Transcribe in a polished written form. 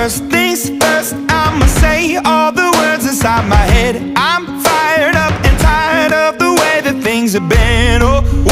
First things first, I'ma say all the words inside my head. I'm fired up and tired of the way that things have been. Oh,